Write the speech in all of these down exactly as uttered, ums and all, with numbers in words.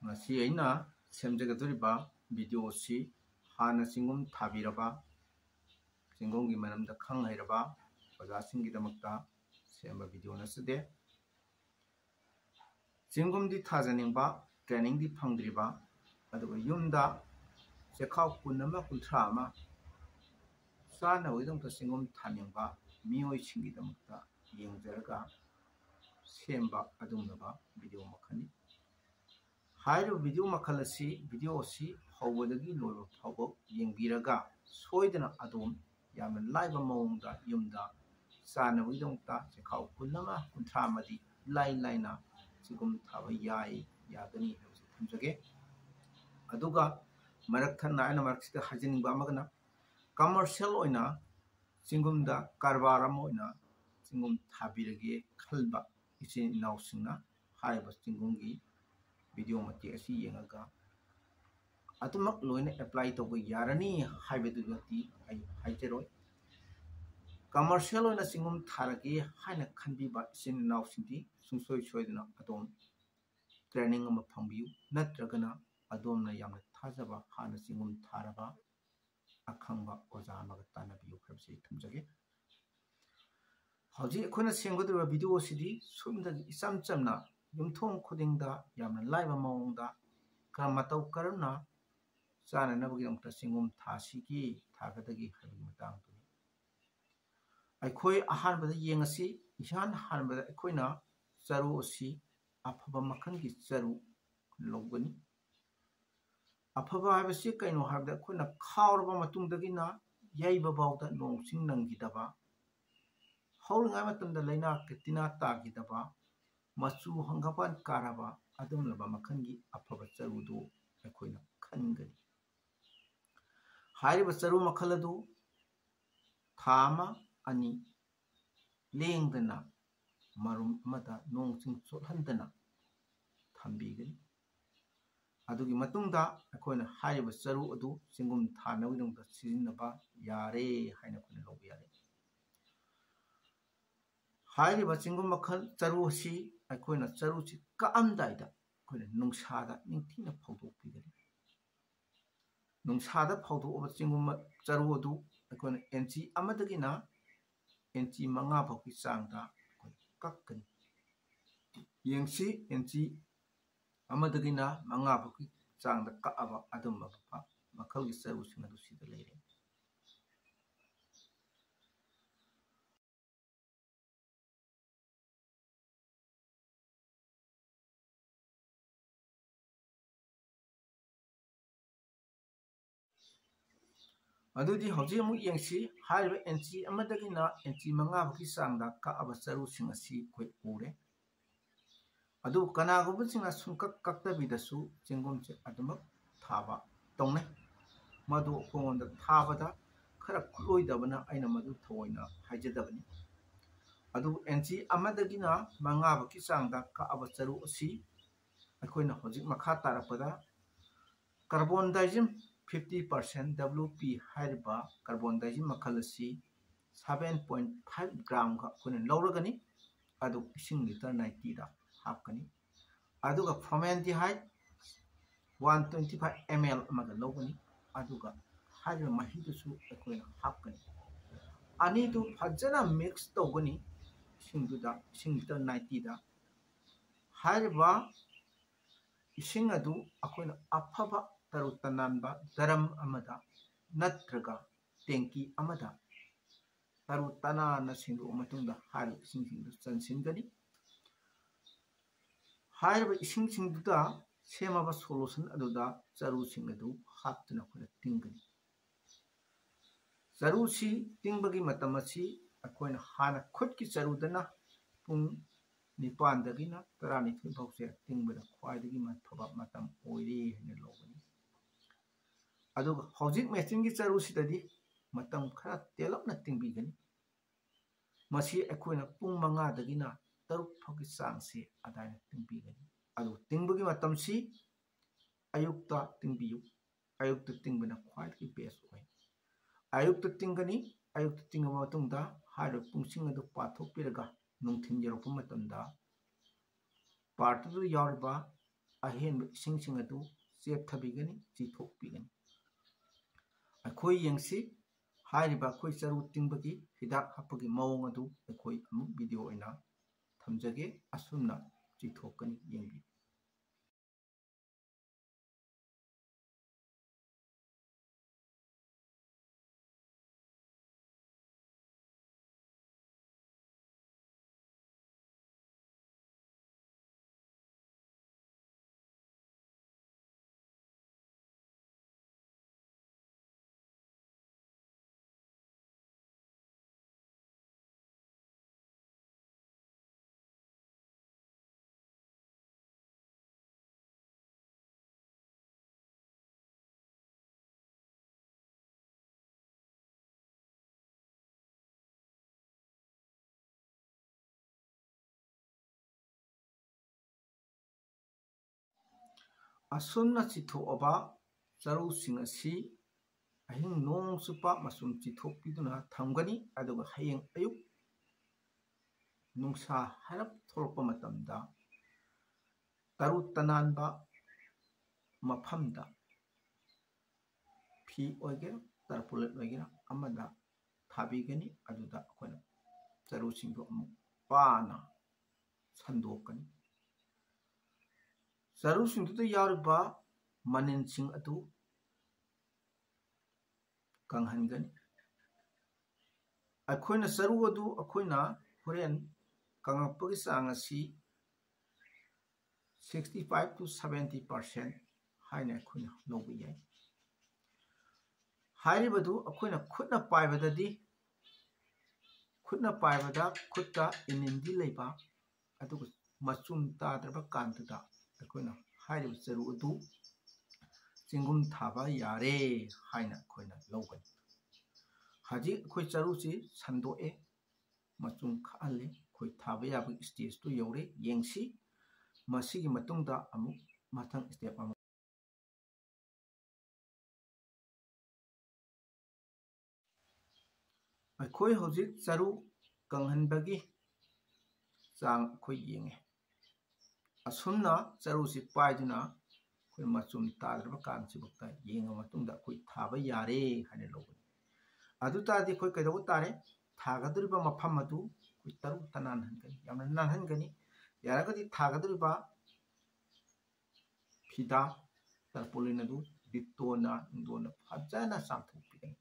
ngasi aina semjagaduriba video si hana singum thabiraba singum gi manamda khang hairaba oja singi damakta semba video na sede singum di thajaningba training di phangdriba aduga yumda sekhaw kunama kunthra ma sana oidong ta singum thaningba mioi singi damakta yengjaraga semba adumnaba video makhani हाइरो video मखल असी video असी हौबदगी लोइब फावब येंबिरगा सोइदना अदोम यामन लाइब मौंगदा युमदा सानबुदोंता सेखाव कुलमा कुंथ्रामदी लाइ लाइना सिगुम थाब याई यागनी हबसे थमजगे अदुगा मरखन नायना मरखसिदा हजिनिंबा मगना कमर्शियल ओइना सिंगुमदा कारबार अम ओइना सिंगुम थाबिरगे खलबा इसिन नाउसिंगना हाइब सिंगुमगी वीडियो मते असी येंगा अतुमक लोइने अप्लाई तोबो यारनी हाइबेदुगती आई हाइजेरोय कमर्शियल ओइना सिंगुम थारगे हाइना खनबिबा सिन नाउसिंदी सुंसोय सोयदना अदोम ट्रेनिंग अम फंबियु नत्रगना अदोमना यामना थाजबा हाना सिंगुम थारबा अखंबा ओजा मग तानबियु खरबसे थमजगे हौजी अखोना सेंगदुबा वीडियो सिदी सुमदा इचम चमना युमथोंग खुदिंगदा यामना लाइबा मौंगदा करमतौ करना चाना नबगिदमता सिंगुम थासिगी थागदगी हबि मतंग तुनि अखोय अहानबदा येंगसी इहान हानबदा अखोयना चरु ओसी अफबा मखनगी चरु लोगनी अफबा हाबसी कैनो हाबदा अखोयना खावरबा मतुंगदगिना याइबा बावदा नोंसिंग नंगिदबा हौलंगा मतंदा लैना केतिना तागिदबा मचु हंगापान कारबा अदुमलबा मखनगी अफबा चरुदो अखोयना खनगनी हारिबा चरु मखलदु थामा अनि लेंगदना मरुम मदा नोंसिंग सोहंदना थंबीगनी अदुगी मतुंगदा अखोयना हारिबा चरु अदु सिंगुम थानविदुंगदा सिजिनबा यारे हाइना कोने लोबा यारे हाइरिबा सिंगुम मखल चरु सी अखोयना चरु ची कामदाइदा अखोयना नुंसादा निंथिना फौदोकपिगनी नुंसादा फौदोकबा सिंगुम चरु अदु अखोयना एनची अमदगिना एनची मंगा फौकी चांगदा अखोय कक्कनी येंसी एनची अमदगिना मंगा फौकी चांगदा कअबा अदुमबा मखलगी चरु सिंग अदु सिदा लेरे अदुदी हौजी अमु येंसी हाइबा एनची अमदगिना एनची मंगा फौकी चांगदा कअबा चरु सिंग असि कोइ उरे अदु कनागुबा सिंगना सुंकक कक्तबिदसु चिंगुमसे अदुमक थाबा तौने मदु कोंदा थाबदा खरा खुलोइदबना आइना मदु थोइना हाइजदबनी अदु एनची अमदगिना मंगा फौकी चांगदा कअबा चरु असि अखोइना हौजी मखा तारपदा कार्बन डाइजिम fifty percent W P हाइरबा कार्बन डाइजिम मखलसी seven point five ग्राम का कोने लौरगनी अदु इसिंग लीटर ninety दा हापकनी अदुगा फॉर्मेल्डिहाइड one twenty-five milliliters अमगा लौगनी अदुगा हाइर महिदुसु अखोइना हापकनी अनिदु फजना मिक्स तौगनी इसिंगदुदा इसिंग लीटर ninety दा हाइरबा इसिंग अदु अखोइना अफबा तरु तनानबा दरम अमदा नत्रगा टेंकी अमदा तरु तनाना सिंगु मतुंदा हारि इसिंग सिंगु चनसिनगनी हाइरबा इसिंग सिंगुदा सेमाबा सोल्यूशन अदुदा चरु सिंग अदु हापतना खुना तिंगनी चरु सी तिंगबगी मतमसी अखोइना हाना खुदकी चरुदना पुंग निपान दगिना तरानिथोय भौसे तिंगबदा ख्वाइदगी मथबा मतम ओइरे हेने लोगनी अदुगा हौजिक मेचिन की चरु सिददी मतम खरा तेलपना तिंगबिगनी मसी अखोइना पुंग मंगा दगिना तरुक फौकी चांगसे अदायना तिंगबिगनी अदु तिंगबगी मतमसी अयुक्ता तिंगबियु अयुक्ता तिंगबना ख्वाइदगी बेस्ट ओइ अयुक्ता तिंगनी अयुक्ता तिंगबा मतुंगदा हाइरो पुंगसिंग अदु पाथोकपिरगा नुंथिन यरौप मतमदा पार्टदु यावरिबा ꯑꯍꯦꯟꯕ ꯏꯁꯤꯡꯁꯤꯡ ꯑꯗꯨ ꯆꯦꯞꯊꯕꯤꯒꯅꯤ, ꯆꯤꯊꯣꯛꯄꯤꯒꯅꯤ꯫ ꯑꯩꯈꯣꯏ ꯌꯦꯡꯁꯤ ꯍꯥꯏꯔꯤꯕ ꯑꯩꯈꯣꯏ ꯆꯔꯨ ꯇꯤꯡꯕꯒꯤ ꯍꯤꯗꯥꯛ ꯍꯥꯞꯄꯒꯤ ꯃꯑꯣꯡ ꯑꯗꯨ ꯑꯩꯈꯣꯏ ꯑꯃꯨꯛ ꯚꯤꯗꯤꯑꯣ ꯑꯣꯏꯅ ꯊꯝꯖꯒꯦ, ꯑꯁꯨꯝꯅ ꯆꯤꯊꯣꯛꯀꯅꯤ, ꯌꯦꯡꯕꯤꯌꯨ꯫ ꯑꯁꯨꯝꯅ ꯆꯤꯊꯣꯛꯑꯕ ꯆꯔꯨꯁꯤꯡ ꯑꯁꯤ ꯑꯍꯤꯡ ꯅꯣꯡ ꯆꯨꯞꯄ ꯃꯆꯨꯝ ꯆꯤꯊꯣꯛꯄꯤꯗꯨꯅ ꯊꯝꯒꯅꯤ, ꯑꯗꯨꯒ ꯍꯌꯦꯡ ꯑꯌꯨꯛ ꯅꯨꯡꯁꯥ ꯍꯥꯏꯔꯞ ꯊꯣꯛꯂꯛꯄ ꯃꯇꯝꯗ ꯇꯔꯨ ꯇꯅꯥꯟꯕ ꯃꯐꯝꯗ ꯐꯤ ꯑꯣꯏꯒꯦꯔꯥ ꯇꯔꯄꯨꯂꯦꯠ ꯑꯣꯏꯒꯦꯔꯥ ꯑꯃꯗ ꯊꯥꯕꯤꯒꯅꯤ꯫ ꯑꯗꯨꯗ ꯑꯩꯈꯣꯏꯅ ꯆꯔꯨꯁꯤꯡꯗꯨ ꯑꯃꯨꯛ ꯄꯥꯅ ꯁꯟꯗꯣꯛꯀꯅꯤ꯫ ꯆꯔꯨꯁꯤꯡꯗꯨꯗ ꯌꯥꯎꯔꯤꯕ ꯃꯅꯤꯟꯁꯤꯡ ꯑꯗꯨ ꯀꯪꯍꯟꯒꯅꯤ꯫ ꯑꯩꯈꯣꯏꯅ ꯆꯔꯨ ꯑꯗꯨ ꯑꯩꯈꯣꯏꯅ ꯍꯣꯔꯦꯟ ꯀꯪꯉꯛꯄꯒꯤ ꯆꯥꯡ ꯑꯁꯤ sixty five to seventy percent ꯍꯥꯏꯅ ꯑꯩꯈꯣꯏꯅ ꯂꯧꯕ ꯌꯥꯏ꯫ ꯍꯥꯏꯔꯤꯕꯗꯨ ꯑꯩꯈꯣꯏꯅ ꯈꯨꯠꯅ ꯄꯥꯏꯕꯗꯗꯤ ꯈꯨꯠꯅ ꯄꯥꯏꯕꯗ ꯈꯨꯠꯇ ꯏꯅꯤꯟꯗꯤ ꯂꯩꯕ, ꯑꯗꯨꯒ ꯃꯆꯨꯝ ꯇꯥꯗ꯭ꯔꯕ ꯀꯥꯟꯗꯨꯗ ꯑꯩꯈꯣꯏꯅ ꯍꯥꯏꯔꯤꯕ ꯆꯔꯨ ꯑꯗꯨ ꯆꯦꯡꯒꯨꯝ ꯊꯥꯕ ꯌꯥꯔꯦ ꯍꯥꯏꯅ ꯑꯩꯈꯣꯏꯅ ꯂꯧꯒꯅꯤ꯫ ꯍꯧꯖꯤꯛ ꯑꯩꯈꯣꯏ ꯆꯔꯨꯁꯤ ꯁꯟꯗꯣꯛꯑꯦ, ꯃꯆꯨꯝ ꯈꯥꯛꯍꯜꯂꯦ, ꯑꯩꯈꯣꯏ ꯊꯥꯕ ꯌꯥꯕꯒꯤ ꯁ꯭ꯇꯦꯖꯇꯨ ꯌꯧꯔꯦ꯫ ꯌꯦꯡꯁꯤ ꯃꯁꯤꯒꯤ ꯃꯇꯨꯡꯗ ꯑꯃꯨꯛ ꯃꯊꯪ ꯁ꯭ꯇꯦꯞ ꯑꯃ ꯑꯩꯈꯣꯏ ꯍꯧꯖꯤꯛ ꯆꯔꯨ ꯀꯪꯍꯟꯕꯒꯤ ꯆꯥꯡ ꯑꯩꯈꯣꯏ ꯌꯦꯡꯉꯦ꯫ ꯑꯁꯨꯝꯅ ꯆꯔꯨꯁꯤ ꯄꯥꯏꯗꯨꯅ ꯑꯩꯈꯣꯏ ꯃꯆꯨꯝ ꯇꯥꯗ꯭ꯔꯕ ꯀꯥꯟꯁꯤꯐꯥꯎꯗ ꯌꯦꯡꯉ ꯃꯇꯨꯡꯗ ꯑꯩꯈꯣꯏ ꯊꯥꯕ ꯌꯥꯔꯦ ꯍꯥꯏꯅ ꯂꯧꯒꯅꯤ꯫ ꯑꯗꯨ ꯇꯥꯔꯗꯤ ꯑꯩꯈꯣꯏ ꯀꯩꯗꯧꯕ ꯇꯥꯔꯦ? ꯊꯥꯒꯗꯧꯔꯤꯕ ꯃꯐꯝ ꯑꯗꯨ ꯑꯩꯈꯣꯏ ꯇꯔꯨ ꯇꯅꯥꯟꯍꯟꯒꯅꯤ, ꯌꯥꯝꯅ ꯅꯥꯟꯍꯟꯒꯅꯤ꯫ ꯌꯥꯔꯒꯗꯤ ꯊꯥꯒꯗꯧꯔꯤꯕ ꯐꯤꯗꯥ ꯇꯔꯄꯣꯂꯤꯟ ꯑꯗꯨ ꯗꯤꯇꯣꯜꯅ ꯅꯨꯡꯗꯣꯟꯅ ꯐꯖꯅ ꯆꯥꯝꯊꯣꯛꯄꯤꯒꯅꯤ꯫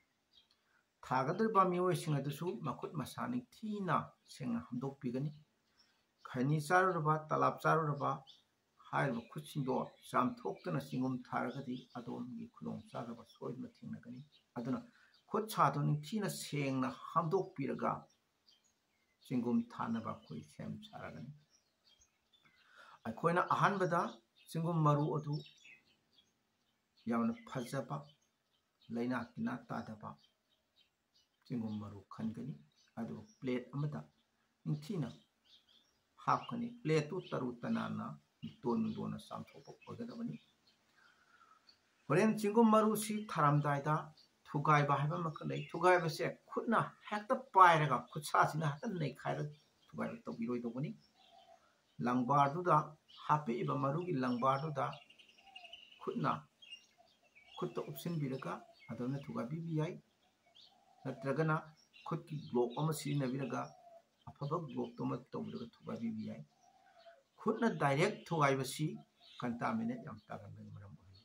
ꯊꯥꯒꯗꯧꯔꯤꯕ ꯃꯤꯑꯣꯏꯁꯤꯡ ꯑꯗꯨꯁꯨ ꯃꯈꯨꯠ ꯃꯁꯥ ꯅꯤꯡꯊꯤꯅ ꯁꯦꯡꯅ ꯍꯥꯝꯗꯣꯛꯄꯤꯒꯅꯤ꯫ ꯈꯩꯅꯤ ꯆꯥꯔꯨꯔꯕ, ꯇꯂꯥꯞ ꯆꯥꯔꯨꯔꯕ ꯍꯥꯏꯔꯤꯕ ꯈꯨꯠꯁꯤꯡꯗꯣ ꯆꯥꯝꯊꯣꯛꯇꯅ ꯆꯦꯡꯒꯨꯝ ꯊꯥꯔꯒꯗꯤ ꯑꯗꯣꯝꯒꯤ ꯈꯨꯗꯣꯡꯆꯥꯗꯕ ꯁꯣꯏꯗꯅ ꯊꯦꯡꯅꯒꯅꯤ꯫ ꯑꯗꯨꯅ ꯈꯨꯠ ꯁꯥꯗꯨ ꯅꯤꯡꯊꯤꯅ ꯁꯦꯡꯅ ꯍꯥꯝꯗꯣꯛꯄꯤꯔꯒ ꯆꯦꯡꯒꯨꯝ ꯊꯥꯅꯕ ꯑꯩꯈꯣই ꯁꯦꯝ ꯁꯥꯔꯒꯅꯤ꯫ ꯑꯩꯈꯣꯏꯅ ꯑꯍꯥꯟꯕꯗ ꯆꯦꯡꯒꯨꯝ ꯃꯔꯨ ꯑꯗꯨ ꯌꯥꯝꯅ ꯐꯖꯕ, ꯂꯩꯅꯥ ꯇꯤꯟꯅꯥ ꯇꯥꯗꯕ ꯆꯦꯡꯒꯨꯝ ꯃꯔꯨ ꯈꯟꯒꯅꯤ, ꯑꯗꯨꯒ ꯄ꯭ꯂꯦꯠ ꯑꯃꯗ ꯅꯤꯡꯊꯤꯅ ꯍꯥꯞꯀꯅꯤ꯫ ꯄ꯭ꯂꯦꯠꯇꯨ ꯇꯔꯨ ꯇꯅꯥꯟꯅ ꯗꯤꯇꯣꯜ ꯅꯨꯡꯗꯣꯟꯅ ꯆꯥꯝꯊꯣꯛꯄ ꯑꯣꯏꯒꯗꯕꯅꯤ꯫ ꯍꯣꯔꯦꯟ ꯆꯦꯡꯒꯨꯝ ꯃꯔꯨꯁꯤ ꯊꯥꯔꯝꯗꯥꯏꯗ ꯊꯨꯒꯥꯏꯕ ꯍꯥꯏꯕ ꯑꯃꯈꯛ ꯂꯩ꯫ ꯊꯨꯒꯥꯏꯕꯁꯦ ꯈꯨꯠꯅ ꯍꯦꯛꯇ ꯄꯥꯏꯔꯒ ꯈꯨꯠꯁꯥꯁꯤꯅ ꯍꯦꯛꯇ ꯅꯩꯈꯥꯏꯔꯒ ꯊꯨꯒꯥꯏꯕ ꯇꯧꯕꯤꯔꯣꯏꯗꯧꯕꯅꯤ꯫ ꯂꯪꯕꯥꯔꯗꯨꯗ ꯍꯥꯞꯄꯛꯏꯕ ꯃꯔꯨꯒꯤ ꯂꯪꯕꯥꯔꯗꯨꯗ ꯈꯨꯠꯅ ꯈꯨꯠꯇ ꯎꯞꯁꯤꯟꯕꯤꯔꯒ ꯑꯗꯨꯝꯅ ꯊꯨꯒꯥꯏꯕꯤꯕ ꯌꯥꯏ꯫ ꯅꯠꯇ꯭ꯔꯒꯅ ꯈꯨꯠꯀꯤ ꯒ꯭ꯂꯣꯞ ꯑꯃ ꯁꯤꯖꯤꯟꯅꯕꯤꯔꯒ ꯑꯐꯕ ꯒ꯭ꯂꯣꯞꯇꯨꯃ ꯇꯧꯕꯤꯔꯒ ꯊꯨꯒꯥꯏꯕꯤꯕ ꯌꯥꯏ꯫ ꯈꯨꯠꯅ ꯗꯥꯏꯔꯦꯛ ꯊꯨꯒꯥꯏꯕꯁꯤ ꯀꯟꯇꯥꯃꯤꯅꯦꯠ ꯌꯥꯝ ꯇꯥꯒꯟꯕꯒꯤ ꯃꯔꯝ ꯑꯣꯏ꯫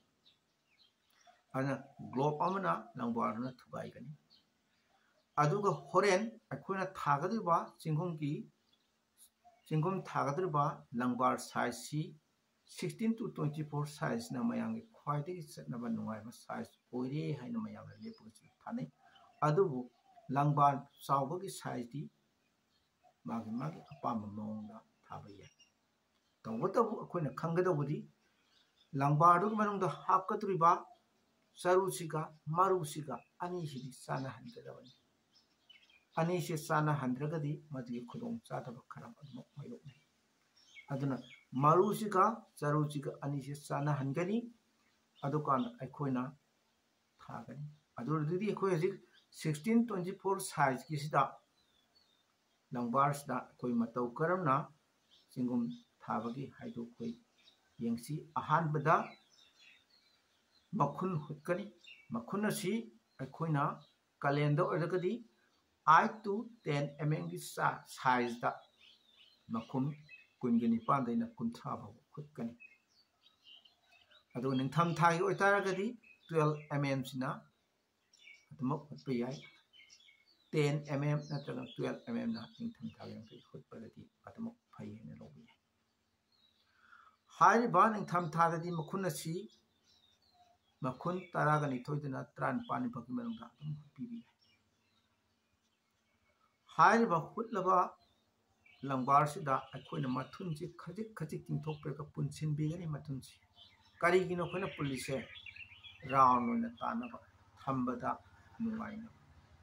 ꯑꯗꯨꯅ ꯒ꯭ꯂꯣꯞ ꯑꯃꯅ ꯂꯪꯕꯥꯔꯗꯨꯅ ꯊꯨꯒꯥꯏꯒꯅꯤ꯫ ꯑꯗꯨꯒ ꯍꯣꯔꯦꯟ ꯑꯩꯈꯣꯏꯅ ꯊꯥꯒꯗꯧꯔꯤꯕ ꯆꯦꯡꯒꯨꯝꯒꯤ ꯆꯦꯡꯒꯨꯝ ꯊꯥꯒꯗꯧꯔꯤꯕ ꯂꯪꯕꯥꯔ ꯁꯥꯏꯖꯁꯤ ꯁꯤꯛꯁꯇꯤꯟ ꯇꯨ ꯇ꯭ꯋꯦꯟꯇꯤ ꯐꯣꯔ ꯁꯥꯏꯖꯅ ꯃꯌꯥꯝꯒꯤ ꯈ꯭ꯋꯥꯏꯗꯒꯤ ꯆꯠꯅꯕ ꯅꯨꯡꯉꯥꯏꯕ ꯁꯥꯏꯖ ꯑꯣꯏꯔꯦ ꯍꯥꯏꯅ ꯃꯌꯥꯝꯅ ꯂꯦꯞꯄꯒꯁꯨ ꯊꯥꯅꯩ꯫ ꯑꯗꯨꯕꯨ ꯂꯪꯕꯥꯔ ꯆꯥꯎꯕꯒꯤ ꯁꯥꯏꯖꯇꯤ ꯃꯥꯒꯤ ꯃꯥꯒꯤ ꯑꯄꯥꯝꯕ ꯃꯑꯣꯡꯗ ꯊꯥꯕ ꯌꯥꯏ꯫ ꯇꯧꯕꯇꯕꯨ ꯑꯩꯈꯣꯏꯅ ꯈꯪꯒꯗꯧꯕꯗꯤ ꯂꯪꯕꯥꯔꯗꯨꯒꯤ ꯃꯅꯨꯡꯗ ꯍꯥꯞꯀꯗꯧꯔꯤꯕ ꯆꯔꯨꯁꯤꯒ ꯃꯔꯨꯁꯤꯒ ꯑꯅꯤꯁꯤꯗꯤ ꯆꯥꯟꯅꯍꯟꯒꯗꯕꯅꯤ꯫ ꯑꯅꯤꯁꯤ ꯆꯥꯟꯅꯍꯟꯗ꯭ꯔꯒꯗꯤ ꯃꯗꯨꯒꯤ ꯈꯨꯗꯣꯡꯆꯥꯗꯕ ꯈꯔ ꯑꯗꯨꯃꯛ ꯃꯥꯌꯣꯛꯅꯩ꯫ ꯑꯗꯨꯅ ꯃꯔꯨꯁꯤꯒ ꯆꯔꯨꯁꯤꯒ ꯑꯅꯤꯁꯤ ꯆꯥꯟꯅꯍꯟꯒꯅꯤ, ꯑꯗꯨꯀꯥꯟꯗ ꯑꯩꯈꯣꯏꯅ ꯊꯥꯒꯅꯤ꯫ ꯑꯗꯨꯗꯨꯗꯤ ꯑꯩꯈꯣꯏ ꯍꯧꯖꯤꯛ ꯁꯤꯛꯁꯇꯤꯟ ꯇ꯭ꯋꯦꯟꯇꯤ ꯐꯣꯔ ꯁꯥꯏꯖꯀꯤꯁꯤꯗ ꯂꯪꯕꯥꯔꯁꯤꯗ ꯑꯩꯈꯣꯏ ꯃꯇꯧ ꯀꯔꯝꯅ ꯆꯦꯡꯒꯨꯝ ꯊꯥꯕꯒꯤ ꯍꯥꯏꯗꯨ ꯑꯩꯈꯣই ꯌꯦꯡꯁꯤ ꯑꯍꯥꯟꯕꯗ ꯃꯈꯨꯟ ꯍꯨꯠꯀꯅꯤ ꯃꯈꯨꯟ ꯑꯁꯤ ꯑꯩꯈꯣꯏꯅ ꯀꯥꯂꯦꯟꯗ ꯑꯣꯏꯔꯒꯗꯤ eight to ten mmꯒꯤ ꯁꯥꯏꯖꯗ ꯃꯈꯨꯝ ꯀꯨꯟꯒ ꯅꯤꯄꯥꯟꯗꯩꯅ ꯀꯨꯟꯊ꯭ꯔꯥ ꯐꯥꯎꯕ ꯍꯨꯠꯀꯅꯤ ꯑꯗꯨꯒ ꯅꯤꯡꯊꯝ ꯊꯥꯒꯤ ꯑꯣꯏꯇꯥꯔꯒꯗꯤ twelve mm ꯁꯤꯅ ꯑꯗꯨꯃꯛ ꯍꯨꯠꯄ ꯌꯥꯏ ten mm ꯅꯠꯇ꯭ꯔꯒ twelve mm ꯅ ꯅꯤꯡꯊꯝ ꯊꯥꯒꯤ ꯍꯨꯠꯄꯗꯗꯤ ꯑꯗꯨꯃꯛ ꯐꯩ ꯍꯥꯏꯅ ꯂꯧꯕ ꯌꯥꯏ ꯍꯥꯏꯔꯤꯕ ꯅꯤꯡꯊꯝ ꯊꯥꯗꯗꯤ ꯃꯈꯨꯟ ꯑꯁꯤ ꯃꯈꯨꯟ ꯇꯔꯥꯒ ꯅꯤꯊꯣꯏꯗꯅ ꯇꯔꯥꯅꯤꯄꯥꯟ ꯐꯥꯎꯒꯤ ꯃꯅꯨꯡꯗ ꯑꯗꯨꯝ ꯍꯨꯠꯄꯤꯕ ꯌꯥꯏ ꯍꯥꯏꯔꯤꯕ ꯍꯨꯠꯂꯕ ꯂꯪꯕꯥꯔꯁꯤꯗ ꯑꯩꯈꯣꯏꯅ ꯃꯊꯨꯟꯁꯤ ꯈꯖꯤꯛ ꯈꯖꯤꯛ ꯇꯤꯡꯊꯣꯛꯄꯤꯔꯒ ꯄꯨꯟꯁꯤꯟꯕꯤꯒꯅꯤ ꯃꯊꯨꯟꯁꯤ ꯀꯔꯤꯒꯤꯅꯣ ꯑꯩꯈꯣꯏꯅ ꯄꯨꯜꯂꯤꯁꯦ ꯔꯥꯎꯟ ꯑꯣꯏꯅ ꯇꯥꯅꯕ ꯊꯝꯕꯗ ꯅꯨꯡꯉꯥꯏꯅꯕ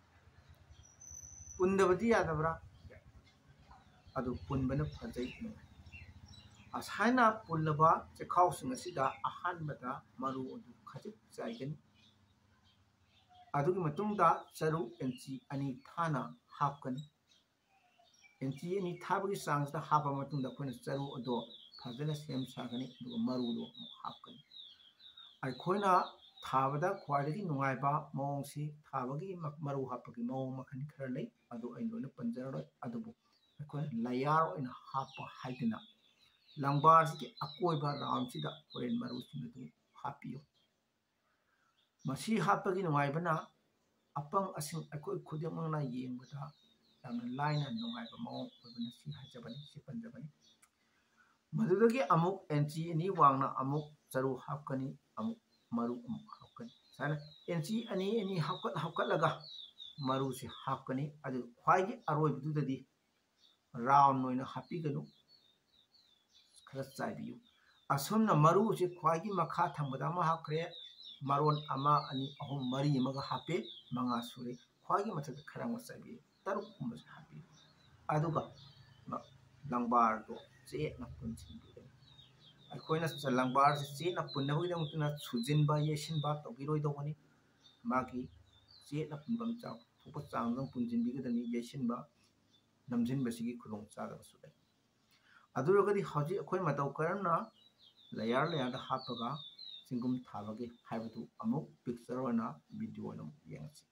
ꯄꯨꯟꯗꯕꯗꯤ ꯌꯥꯗꯕ꯭ꯔꯥ ꯑꯗꯨ ꯄꯨꯟꯕꯅ ꯐꯖꯩ ꯑꯁꯥꯏꯅ ꯄꯨꯜꯂꯕ ꯆꯦꯈꯥꯎꯁꯤꯡ ꯑꯁꯤꯗ ꯑꯍꯥꯟꯕꯗ ꯃꯔꯨ ꯑꯗꯨ ꯈꯖꯤꯛ ꯆꯥꯏꯒꯅꯤ ꯑꯗꯨꯒꯤ ꯃꯇꯨꯡꯗ ꯆꯔꯨ ꯏꯟꯆꯤ ꯑꯅꯤ ꯊꯥꯅ ꯍꯥꯞꯀꯅꯤ ꯏꯟꯆꯤ ꯑꯅꯤ ꯊꯥꯕꯒꯤ ꯆꯥꯡꯁꯤꯗ ꯍꯥꯞꯄ ꯃꯇꯨꯡꯗ ꯑꯩꯈꯣꯏꯅ ꯆꯔꯨ ꯑꯗꯣ ꯐꯖꯅ ꯁꯦꯝ ꯁꯥꯒꯅꯤ ꯑꯗꯨꯒ ꯃꯔꯨꯗꯣ ꯑꯃꯨꯛ ꯍꯥꯞꯀꯅꯤ ꯑꯩꯈꯣꯏꯅ ꯊꯥꯕꯗ ꯈ꯭ꯋꯥꯏꯗꯒꯤ ꯅꯨꯡꯉꯥꯏꯕ ꯃꯑꯣꯡꯁꯤ ꯊꯥꯕꯒꯤ ꯃꯔꯨ ꯍꯥꯞꯄꯒꯤ ꯃꯑꯣꯡ ꯃꯈꯜ ꯈꯔ ꯂꯩ ꯑꯗꯨ ꯑꯩ ꯂꯣꯏꯅ ꯄꯟꯖꯔꯔꯣꯏ ꯑꯗꯨꯕꯨ ꯑꯩꯈꯣꯏꯅ ꯂꯌꯥꯔ ꯑꯣꯏꯅ ꯍꯥꯞꯄ ꯍꯥꯏꯗꯅ ꯂꯪꯕꯥꯔꯁꯤꯒꯤ ꯑꯀꯣꯏꯕ ꯔꯥꯎꯟꯁꯤꯗ ꯍꯣꯔꯦꯟ ꯃꯔꯨꯁꯤꯡ ꯑꯗꯨ ꯍꯥꯞꯄꯤꯌꯨ ꯃꯁꯤ ꯍꯥꯞꯄꯒꯤ ꯅꯨꯡꯉꯥꯏꯕꯅ ꯑꯄꯪ ꯑꯁꯤꯡ ꯑꯩꯈꯣꯏ ꯈꯨꯗꯤꯡꯃꯛꯅ ꯌꯦꯡꯕꯗ ꯌꯥꯝꯅ ꯂꯥꯏꯅ ꯅꯨꯡꯉꯥꯏꯕ ꯃꯑꯣꯡ ꯑꯣꯏꯕꯅ ꯁꯤ ꯍꯥꯏꯖꯕꯅꯤ ꯁꯤ ꯄꯟꯖꯕꯅꯤ ꯃꯗꯨꯗꯒꯤ ꯑꯃꯨꯛ ꯏꯟꯆꯤ ꯑꯅꯤ ꯋꯥꯡꯅ ꯑꯃꯨꯛ ꯆꯔꯨ ꯍꯥꯞꯀꯅꯤ ꯑꯃꯨꯛ ꯃꯔꯨ ꯑꯃꯨꯛ ꯍꯥꯞꯀꯅꯤ ꯁꯨꯃꯥꯏꯅ ꯏꯟꯆꯤ ꯑꯅꯤ ꯑꯅꯤ ꯍꯥꯞꯀꯠ ꯍꯥꯞꯀꯠꯂꯒ ꯃꯔꯨꯁꯤ ꯍꯥꯞꯀꯅꯤ ꯑꯗꯨ ꯈ꯭ꯋꯥꯏꯒꯤ ꯑꯔꯣꯏꯕꯗꯨꯗꯗꯤ ꯔꯥꯎꯟ ꯑꯣꯏꯅ ꯍꯥꯞꯄꯤꯒꯅꯨ खरा चाइबियु असुमना मरु से ख्वाइगी मखा थंबदा अमा हाखरे मरोन अमा अनि अहुम मरी अमगा हापे मंगा सुरे ख्वाइगी मथक खरा म चाइबि तरुक कुम हापि अदुगा लंगबार दो से न पुनसिन बिगन अखोइना लंगबार से से न पुनबगि दंगतुना सुजिनबा येसिनबा तोगिरोय दोगनि मागी से न पुनबम चाव थोप चांगदं पुनजिन बिगदनि येसिनबा नमजिन बसिगी खुलोंग चागब सुले अदुरगदि हजि अखोइ मतौ करना लेयर लेयर हापगा सिंगुम थाबगे हाइबदु अमुक पिक्चर ओना वीडियो ओना येंगसि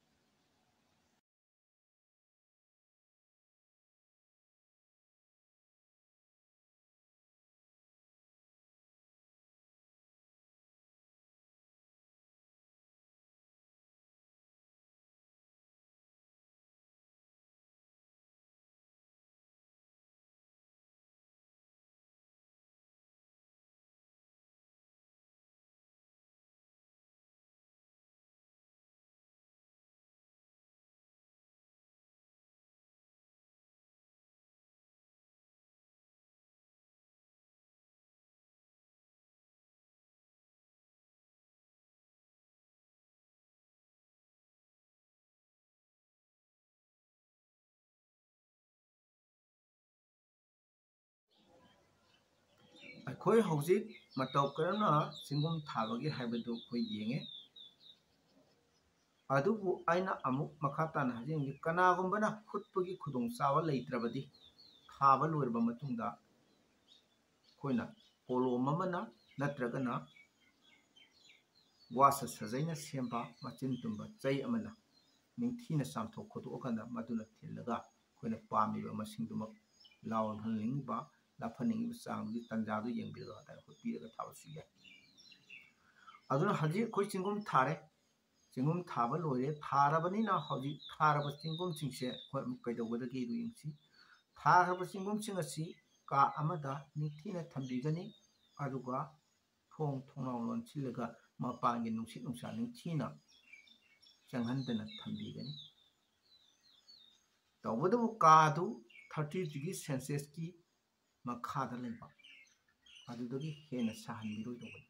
अखोइ हौजिक मतौ करना सिंगुम थाबगे हाइबदु खोइ येंगे अदुबु आइना अमुक मखातान हजिंग कनागुंबना खुटपगी खुदोंग चावा लेत्रबदि थाबा लोरबा मतुंगदा खोइना कोलोम अमना नत्रगना वासा सजैना सेंबा मचिन तुंबा चै अमना निंथीना सामथो खोदोकना मदुना थिलगा खोइना पामिबा मसिंगदुमक लावहनलिंगबा लाफनिंग चांगदि तंजादु येंबिरगा ता होपिरगा थाबसु याय अदुना हजि खोइ चिंगुम थारे चिंगुम थाबा लोरे थारबनिना हजि थारबा चिंगुम चिंगसे खोइ कैदौगदगी दु यिंगसि थारबा चिंगुम चिंगसि का अमदा निंथीना थंबिगनि अदुगा थोंग थोंनाव लोनसिलगा मपांगे नुंसित नुंसा निंथीना चंगहनदना थंबिगनि तौबदबु कादु thirty degree celsius की मखादा लेबा अदुदगी हेना साहनबिरोय दोगनि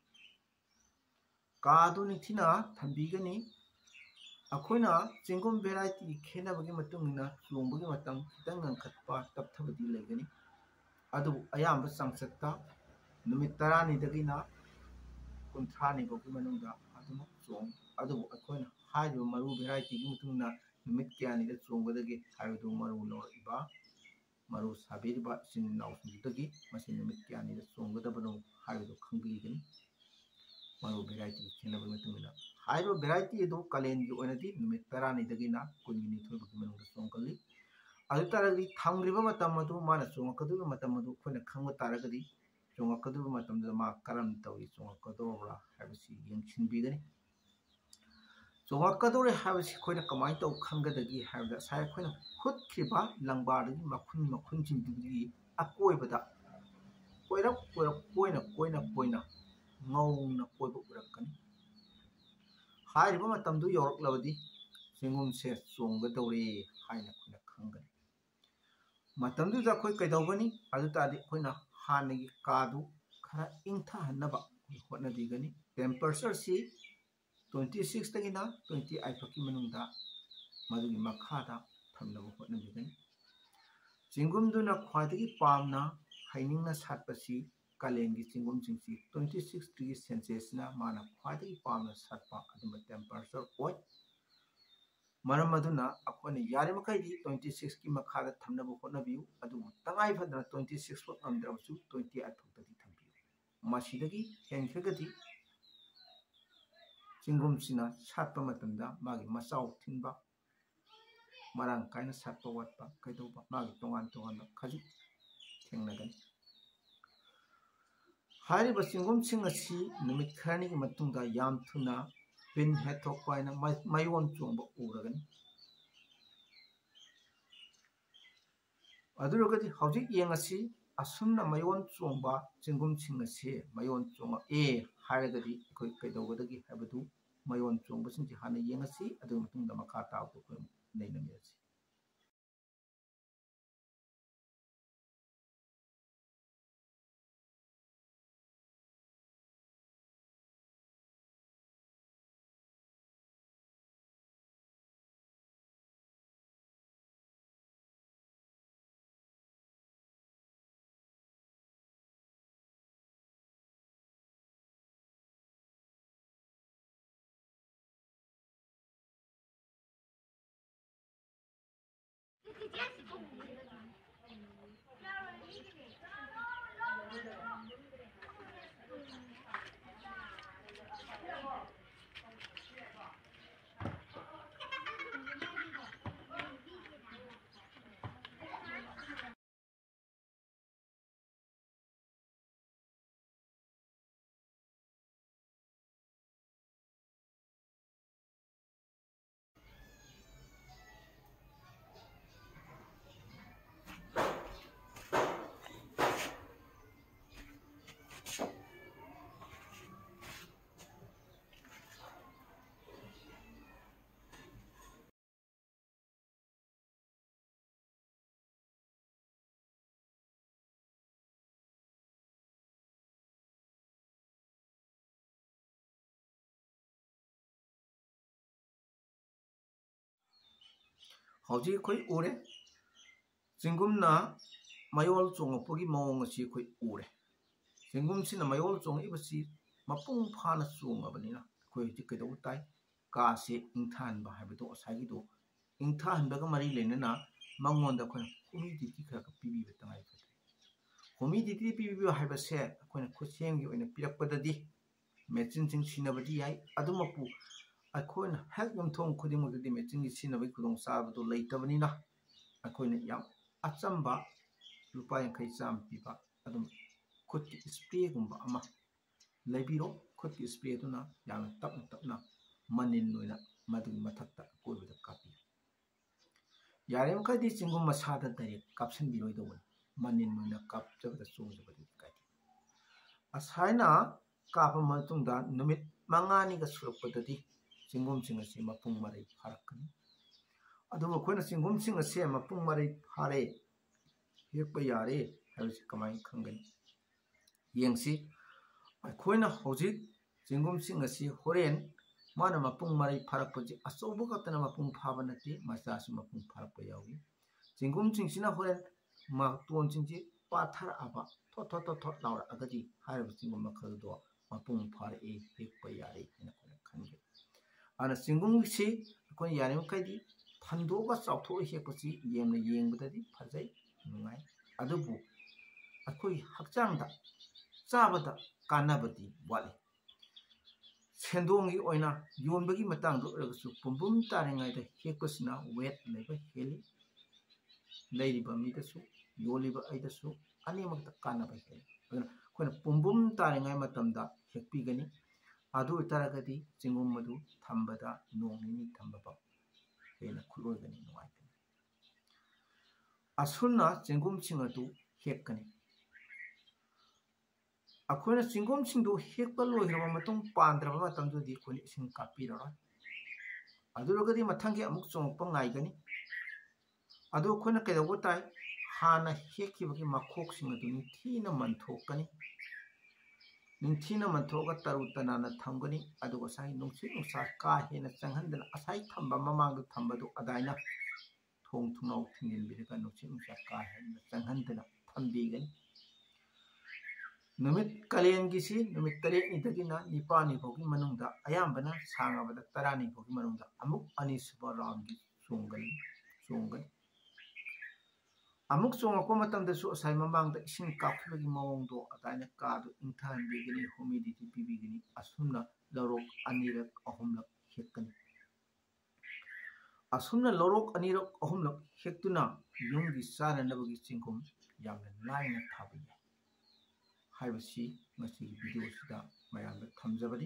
कादु निथिना थंबिगनि अखोइना चिंगुम वेराइटी खेनबगी मतुंगना लोंबगी मतम खितंग अंखतपा तपथबदी लेगनि अदु अयाम संसत्ता नुमित तरानी दगिना कुंथ्रानी बोगी मनुंगा अदुम चोंग अदु अखोइना हाइबो मरु वेराइटी की मतुंगना नुमित क्यानी द चोंगदगी हाइबदु मरु लोइबा maru sabiriba sin naw sindagi masin numit kyani da chonggadabano haido khangbigani maru variety chenaba matungina haido variety do kalen gi onadi numit tarani dagina kunni thobu manung chongkali adu taragi thamriba matam adu mana chongkadu matam adu khona khangba taragadi chongkadu matam da ma karam tawi chongkadu bra habisi yengchinbigani chongkadore habisi khoina kamai taw khanggadagi habda sai khoina khut khiba langbadi makhun makhun jingdigi akoi bada koira koira koina koina koina ngawna koiba urakani hairiba matam du yorok labadi singum se chonggadore haina khoina khangani matam du ja khoi kaidawbani adu tadi khoina hanagi kadu khara ingtha hanaba hotna digani temperature si twenty-six tagina twenty-eight fakki manungda madugi makhada thamnaba hotna digani chingum duna khwadagi pamna hainingna satpasi kalengi chingum chingsi twenty-six degree celsius na mana khwadagi pamna satpa aduma temperature oi maram aduna akone yare makai di twenty-six ki makhada thamnaba hotna biu adu tangai phadna twenty-six fak amdrabsu twenty-eight fak di thambiu masidagi henkhagadi chingum sina satpa matamda magi masau thinba marang kaina satpa watpa kaidoba magi tongan tongan khaji thengnagani hariba chingum sing asi numit kharani gi matungda yam thuna pin hetok paina mayon chongba uragani aduragadi hojik yeng asi asumna mayon chongba chingum sing asi mayon chonga e haragadi koi kaidawgadagi habadu mayon chongba singji hana yeng asi adu matungda makha taw ko nainami asi hojik koi ure chingumna mayol chongapagi mawong asi koi ure chingum sina mayol chong ibasi mapung phana chongabanina koi hojik kaidaw tai ka se ingthan ba habito asagi do ingthan baga mari lenana mangonda khoi humidity kha ka pibi betangai phate humidity pibi haiba se khoi khosem gi oina pirakpadadi machine sing sinabadi yai adumapu अखोन health यमथों खुदिमुदि matching सिनबै खुदों साबदो लेतबनिना अखोन याम अचंबा रुपा यांखै चाम पिबा अदुम खुद की स्प्रे गुंबा अमा लेबिरो खुद की स्प्रे दुना याम तपना तपना मनिन नोइना मदु मथक्ता कोइबदा कापी यारे मखदि चिंगुम मसादा दरे कापसन बिरोय दोवन मनिन नोइना कापजबदा चोंजबदि काइ असाइना कापा मतुंदा नुमित मंगानी गा सुरपददि chingum sing asi mapung marai pharakani aduba khoina chingum sing asi mapung marai phare hekpa yare habisi kamai khangani yengsi khoina hojik chingum sing asi horen mana mapung marai pharakpaji asobu katana mapung phaba nati macha si mapung pharakpa yawi chingum sing sina horen ma ton singji pathar aba tho tho tho tho laura agadi haiba chingum makhal do mapung phare e hekpa yare hina khangi ana singum si ko yarim kai di phando ga chawtho he ko si yem na yeng bada di phajai ꯅꯨꯡꯉꯥꯏ ꯑꯗꯨꯕꯨ ꯑꯩꯈꯣꯏ ꯍꯛꯆꯥꯡꯗ ꯆꯥꯕꯗ ꯀꯥꯟꯅꯕꯗꯤ ꯋꯥꯠꯂꯤ ꯁꯦꯟꯗꯣꯡꯒꯤ ꯑꯣꯏꯅ ꯌꯣꯟꯕꯒꯤ ꯃꯇꯥꯡꯗ ꯑꯣꯏꯔꯒꯁꯨ ꯄꯨꯝꯕꯨꯝ ꯇꯥꯔꯤꯉꯩꯗ ꯍꯦꯛꯄꯁꯤꯅ ꯋꯦꯠ ꯂꯩꯕ ꯍꯦꯜꯂꯤ ꯂꯩꯔꯤꯕ ꯃꯤꯗꯁꯨ ꯌꯣꯜꯂꯤꯕ ꯑꯩꯗꯁꯨ ꯑꯅꯤꯃꯛꯇ ꯀꯥꯟꯅꯕ ꯍꯦꯜꯂꯤ ꯑꯗꯨꯅ ꯑꯩꯈꯣꯏꯅ ꯄꯨꯝꯕꯨꯝ ꯇꯥꯔꯤꯉꯩ ꯃꯇꯝꯗ ꯍꯦꯛꯄꯤꯒꯅꯤ ꯑꯗꯨ ꯑꯣꯏꯇꯥꯔꯒꯗꯤ ꯆꯤꯡꯒꯨꯝ ꯑꯗꯨ ꯊꯝꯕꯗ ꯅꯣꯡ ꯅꯤꯅꯤ ꯊꯝꯕ ꯍꯦꯟꯅ ꯈꯨꯠꯂꯣꯏꯒꯅꯤ ꯅꯨꯡꯉꯥꯏꯒꯅꯤ ꯑꯁꯨꯝꯅ ꯆꯦꯡꯒꯨꯝꯁꯤꯡ ꯑꯗꯨ ꯍꯦꯛꯀꯅꯤ ꯑꯩꯈꯣꯏꯅ ꯆꯤꯡꯒꯨꯝꯁꯤꯡꯗꯨ ꯍꯦꯛꯄ ꯂꯣꯏꯈ꯭ꯔꯕ ꯃꯇꯨꯡ ꯄꯥꯟꯗ꯭ꯔꯕ ꯃꯇꯝꯗꯨꯗꯤ ꯑꯩꯈꯣꯏꯅ ꯏꯁꯤꯡ ꯀꯥꯞꯄꯤꯔꯔꯣꯏ ꯑꯗꯨꯔꯒꯗꯤ ꯃꯊꯪꯒꯤ ꯑꯃꯨꯛ ꯆꯣꯡꯉꯛꯄ ꯉꯥꯏꯒꯅꯤ ꯑꯗꯨ ꯑꯩꯈꯣꯏꯅ ꯀꯩꯗꯧꯕ ꯇꯥꯏ ꯍꯥꯟꯅ ꯍꯦꯛꯈꯤꯕꯒꯤ ꯃꯈꯣꯛꯁꯤꯡ ꯑꯗꯨ ꯅꯤꯡꯊꯤꯅ ꯃꯟꯊꯣꯛꯀꯅꯤ ꯅꯤꯡꯊꯤꯅ ꯃꯟꯊꯣꯛꯑꯒ ꯇꯔꯨ ꯇꯅꯥꯟꯅ ꯊꯝꯒꯅꯤ ꯑꯗꯨꯒ ꯉꯁꯥꯏ ꯅꯨꯡꯁꯤꯠ ꯅꯨꯡꯁꯥ ꯀꯥ ꯍꯦꯟꯅ ꯆꯪꯍꯟꯗꯅ ꯉꯁꯥꯏ ꯊꯝꯕ ꯃꯃꯥꯡꯗ ꯊꯝꯕꯗꯨ ꯑꯗꯥꯏꯅ ꯊꯣꯡ ꯊꯣꯡꯅꯥꯎ ꯊꯤꯡꯖꯤꯟꯕꯤꯔꯒ ꯅꯨꯡꯁꯤꯠ ꯅꯨꯡꯁꯥ ꯀꯥ ꯍꯦꯟꯅ ꯆꯪꯍꯟꯗꯅ ꯊꯝꯕꯤꯒꯅꯤ ꯅꯨꯃꯤꯠ ꯀꯥꯂꯦꯟꯒꯤꯁꯤ ꯅꯨꯃꯤꯠ ꯇꯔꯦꯠꯅꯤꯗꯒꯤꯅ ꯅꯤꯄꯥꯜꯅꯤ ꯐꯥꯎꯒꯤ ꯃꯅꯨꯡꯗ ꯑꯌꯥꯝꯕꯅ ꯁꯥꯡꯉꯕꯗ ꯇꯔꯥꯅꯤ ꯐꯥꯎꯒꯤ ꯃꯅꯨꯡꯗ ꯑꯃꯨꯛ ꯑꯅꯤꯁꯨꯕ ꯔꯥꯎꯟꯒꯤ ꯆꯣꯡꯒꯅꯤ ꯆꯣꯡꯒꯅꯤ ꯑꯃꯨꯛ ꯆꯣꯡꯉꯛꯄ ꯃꯇꯝꯗꯁꯨ ꯉꯁꯥꯏ ꯃꯃꯥꯡꯗ ꯏꯁꯤꯡ ꯀꯥꯞꯈꯤꯕꯒꯤ ꯃꯑꯣꯡꯗꯣ ꯑꯗꯨꯃꯥꯏꯅ ꯀꯥꯗꯨ ꯏꯪꯊꯍꯟꯕꯤꯒꯅꯤ ꯍꯨꯃꯤꯗꯤꯇꯤ ꯄꯤꯕꯤꯒꯅꯤ ꯑꯁꯨꯝꯅ ꯂꯧꯔꯣꯛ ꯑꯅꯤꯔꯛ ꯑꯍꯨꯝꯂꯛ ꯍꯦꯛꯀꯅꯤ ꯑꯁꯨꯝꯅ ꯂꯧꯔꯣꯛ ꯑꯅꯤꯔꯛ ꯑꯍꯨꯝꯂꯛ ꯍꯦꯛꯇꯨꯅ ꯌꯨꯝꯒꯤ ꯆꯥꯅꯅꯕꯒꯤ ꯆꯦꯡꯒꯨꯝ ꯌꯥꯝꯅ ꯂꯥꯏꯅ ꯊꯥꯕ ꯌꯥꯏ ꯍꯥꯏꯕꯁꯤ ꯉꯁꯤꯒꯤ ꯚꯤꯗꯤꯑꯣꯁꯤꯗ ꯃꯌꯥꯝꯗ ꯊꯝꯖꯕꯅꯤ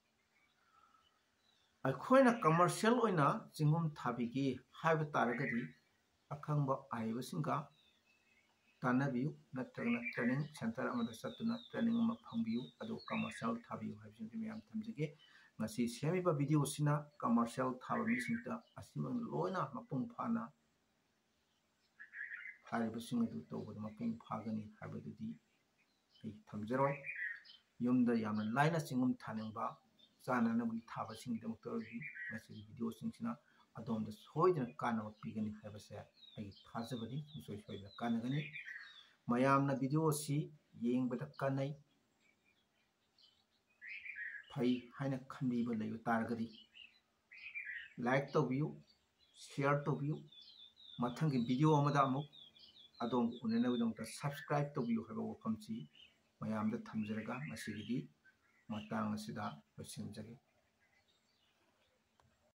ꯑꯩꯈꯣꯏꯅ ꯀꯃꯔꯁꯤꯌꯦꯜ ꯑꯣꯏꯅ ꯆꯦꯡꯒꯨꯝ ꯊꯥꯕꯤꯒꯦ ꯍꯥꯏꯕ ꯇꯥꯔꯒꯗꯤ ꯑꯈꯪꯕ ꯑꯍꯩꯕꯁꯤꯡꯒ ꯇꯥꯟꯅꯕꯤꯌꯨ ꯅꯠꯇ꯭ꯔꯒꯅ ꯇ꯭ꯔꯦꯅꯤꯡ ꯁꯦꯟꯇꯔ ꯑꯃꯗ ꯆꯠꯇꯨꯅ ꯇ꯭ꯔꯦꯅꯤꯡ ꯑꯃ ꯐꯪꯕꯤꯌꯨ ꯑꯗꯨꯒ ꯀꯃꯔꯁꯤꯌꯦꯜ ꯊꯥꯕꯤꯌꯨ ꯍꯥꯏꯕꯁꯤꯡꯁꯤ ꯃꯌꯥꯝ ꯊꯝꯖꯒꯦ ꯉꯁꯤ ꯁꯦꯝꯃꯤꯕ ꯚꯤꯗꯤꯑꯣꯁꯤꯅ ꯀꯃꯔꯁꯤꯌꯦꯜ ꯊꯥꯕ ꯃꯤꯁꯤꯡꯗ ꯑꯁꯤꯃꯛ ꯂꯣꯏꯅ ꯃꯄꯨꯡ ꯐꯥꯅ ꯍꯥꯏꯔꯤꯕꯁꯤꯡ ꯑꯗꯨ ꯇꯧꯕꯗ ꯃꯄꯨꯡ ꯐꯥꯒꯅꯤ ꯍꯥꯏꯕꯗꯨꯗꯤ ꯑꯩ ꯊꯝꯖꯔꯣꯏ ꯌꯨꯝꯗ ꯌꯥꯝꯅ ꯂꯥꯏꯅ ꯆꯦꯡꯒꯨꯝ ꯊꯥꯅꯤꯡꯕ ꯆꯥꯅꯅꯕꯒꯤ ꯊꯥꯕꯁꯤꯡꯒꯤꯗꯃꯛꯇ ꯑꯣꯏꯔꯗꯤ ꯃꯁꯤꯒꯤ ꯚꯤꯗꯤꯑꯣꯁꯤꯡꯁꯤꯅ ꯑꯗꯣꯝꯗ ꯁꯣꯏꯗꯅ ꯀꯥꯟꯅꯕ ꯄꯤꯒꯅꯤ ꯍꯥꯏꯕꯁꯦ ꯑꯩ ꯊꯥꯖꯕꯅꯤ ꯁꯨꯡꯁꯣꯏ ꯁꯣꯏꯗꯅ ꯀꯥꯟꯅꯒꯅꯤ ꯃꯌꯥꯝꯅ ꯚꯤꯗꯤꯑꯣꯁꯤ ꯌꯦꯡꯕꯗ ꯀꯥꯟꯅꯩ ꯐꯩ ꯍꯥꯏꯅ ꯈꯟꯕꯤꯕ ꯂꯩꯕ ꯇꯥꯔꯒꯗꯤ ꯂꯥꯏꯛ ꯇꯧꯕꯤꯌꯨ ꯁꯤꯌꯥꯔ ꯇꯧꯕꯤꯌꯨ ꯃꯊꯪꯒꯤ ꯚꯤꯗꯤꯑꯣ ꯑꯃꯗ ꯑꯃꯨꯛ ꯑꯗꯣꯝꯕꯨ ꯎꯅꯅꯕꯒꯤꯗꯃꯛꯇ ꯁꯕꯁꯀ꯭ꯔꯥꯏꯕ ꯇꯧꯕꯤꯌꯨ ꯍꯥꯏꯕ ꯋꯥꯐꯝꯁꯤ ꯃꯌꯥꯝꯗ ꯊꯝꯖꯔꯒ ꯉꯁꯤꯒꯤꯗꯤ ꯃꯇꯥꯡ ꯑꯁꯤꯗ ꯂꯣꯏꯁꯤꯟꯖꯒꯦ